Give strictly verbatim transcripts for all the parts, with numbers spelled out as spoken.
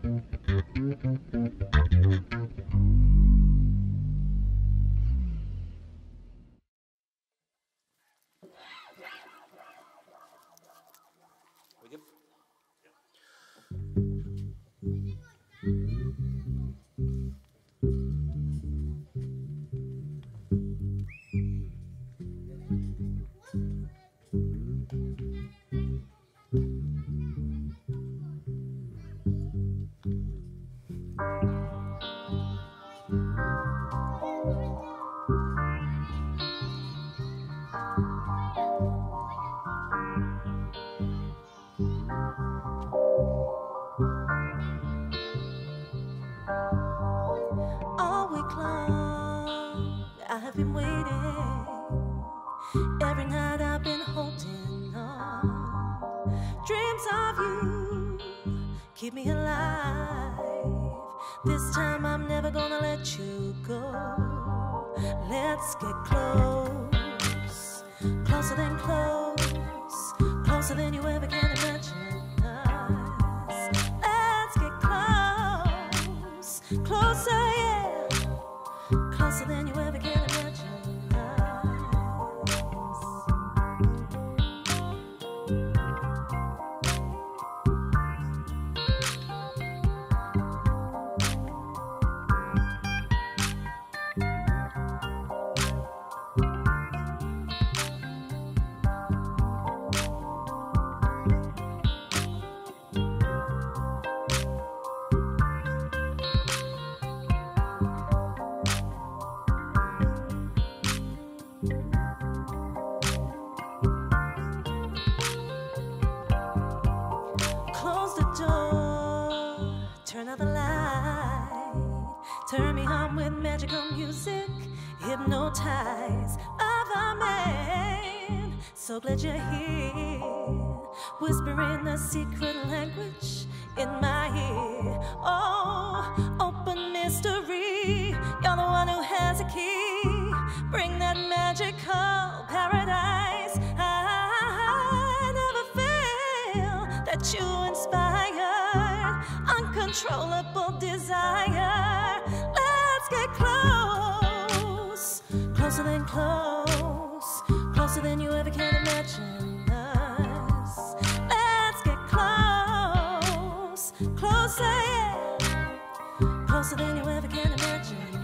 Keep me alive. This time I'm never gonna let you go. Let's get close, closer than close, closer than you ever can imagine us. Let's get close, closer, yeah, closer than you ever can imagine us. Turn out the light, turn me on with magical music, hypnotize other men. So glad you're here, whispering a secret language in my ear. Oh, open mystery, you're the one who has a key. Bring that magical paradise. I never feel that you inspire uncontrollable desire. Let's get close, closer than close, closer than you ever can imagine us. Let's get close, closer, yeah, closer than you ever can imagine us.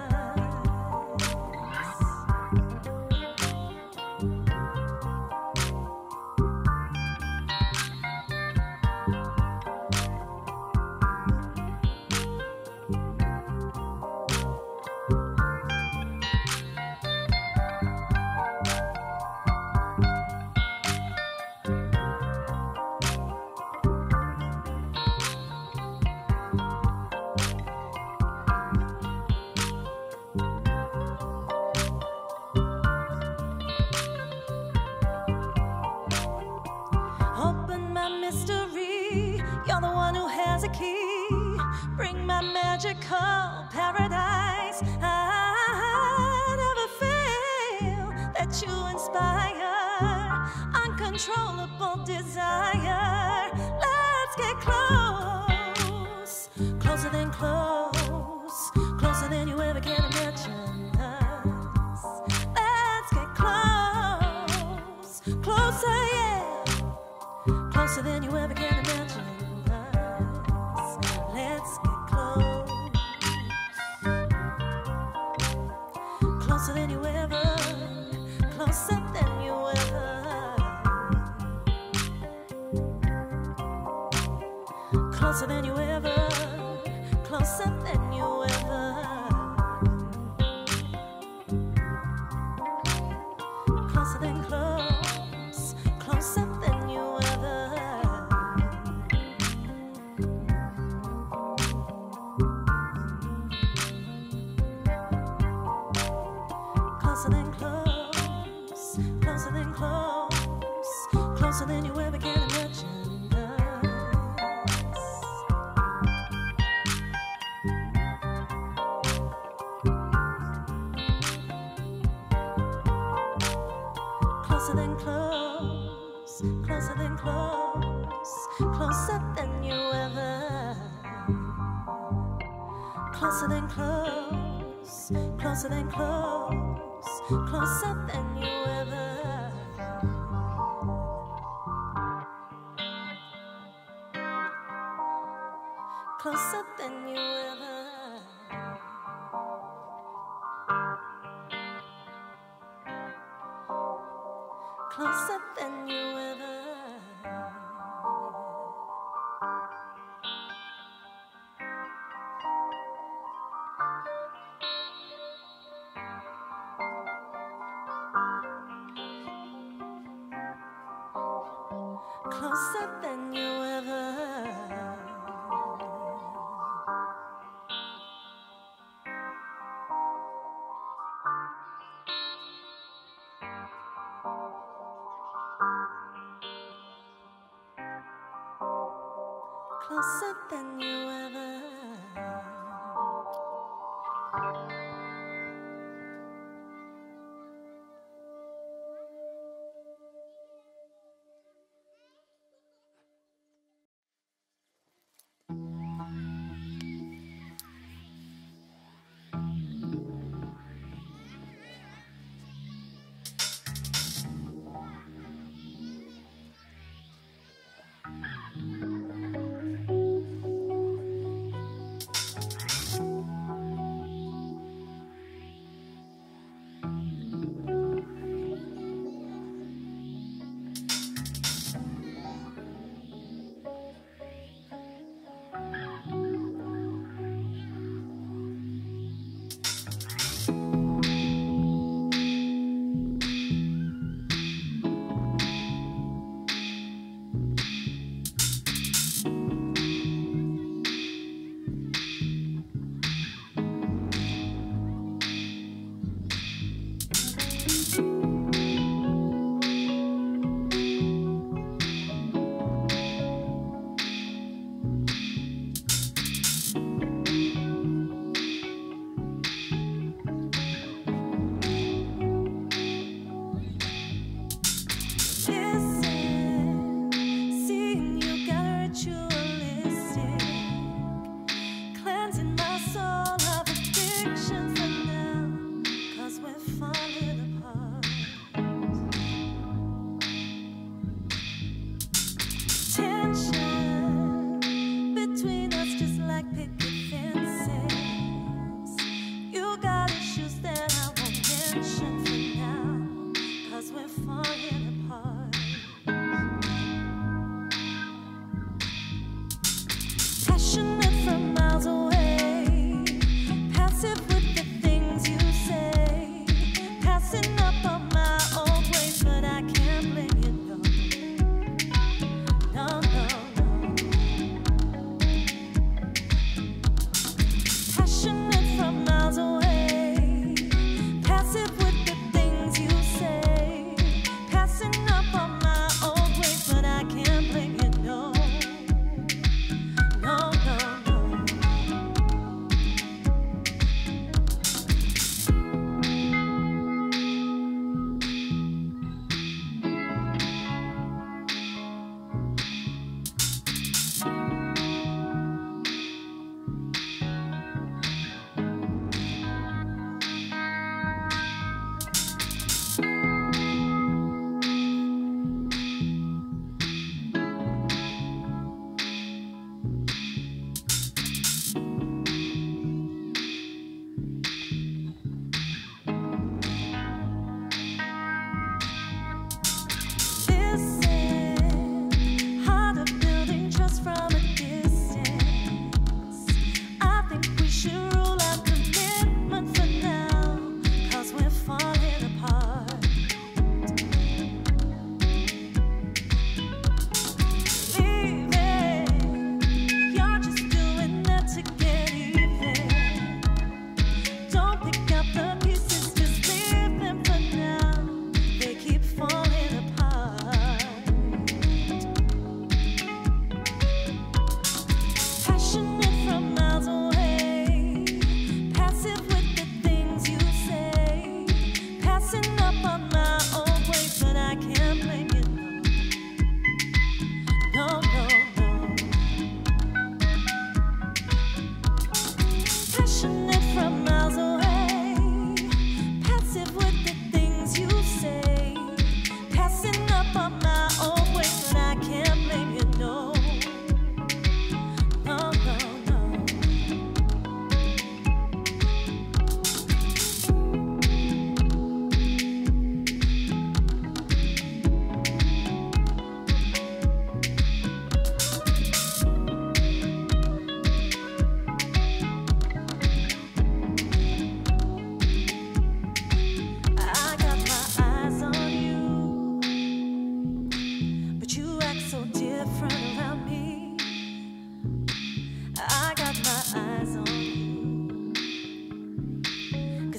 Mystery, you're the one who has a key. Bring my magical paradise. I never fail that you inspire uncontrollable desire. Let's get close, closer than close, closer than you ever can imagine us. Let's get close, closer, yeah, closer than you ever can imagine us. Let's get close, closer than you ever, closer than you ever, closer than you ever, closer than you ever, closer than close, closer than you ever. Closer than close, closer than close, closer than you ever can imagine us. Closer than close, closer than close, closer than you ever. closer than close, closer than close, closer than you ever. Closer than you ever. Closer than you ever. Closer than you ever. Closer than you ever.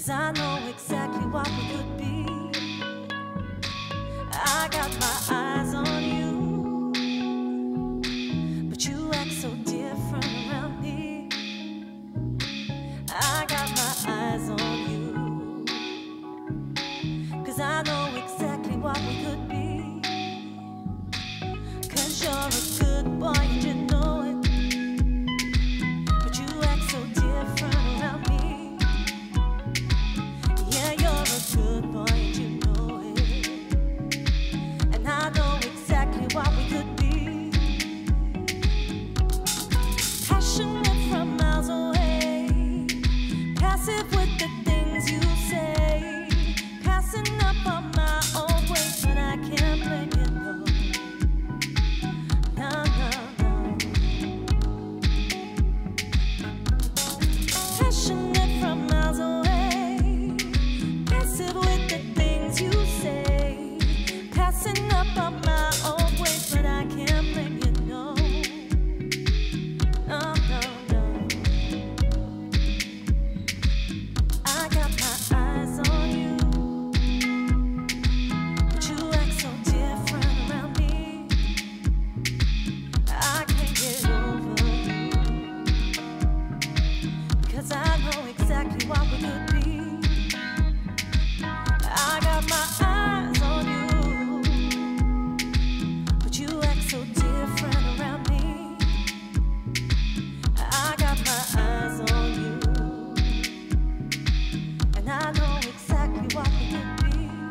'cause I know exactly what we could be. I got my eyes on you, but you act so different around me. I got my eyes on you, 'cause I know exactly what we could be. 'Cause you're a good boy and you know it, but you act so different around me. Yeah, you're a good boy and you know it, and I know exactly what we could be. Passionate from miles away, passive with the things you say, passing up on my own ways, but I can't blame you, no. No, no, no. Passionate from miles away, passive with the things you say, passing up on my own ways, but I can't blame you, no. No, no, no. I got my eyes on you, but you act so different around me. I can't get over you, 'cause I know exactly what we could be. I got my eyes on you, but you act so different around me. I got my eyes on you, and I know exactly what we could be.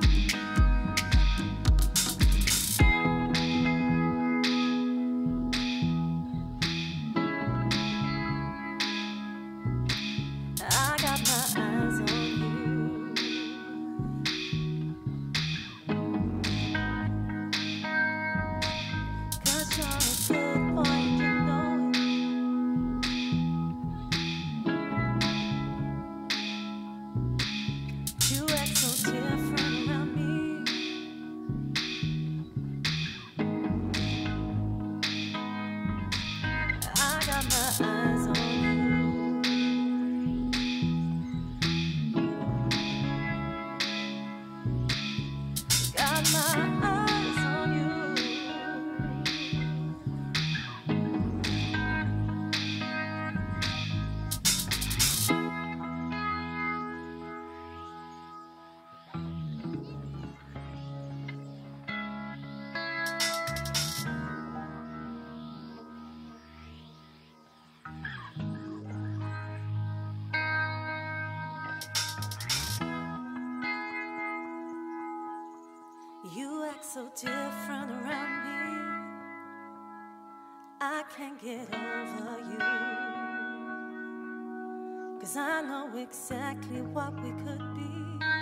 I got my eyes on you, 'cause you're a good boy and you know it. You act so different around me. I got my eyes on you, got my eyes on you. You act so different around me. I can't get over you, 'cause I know exactly what we could be.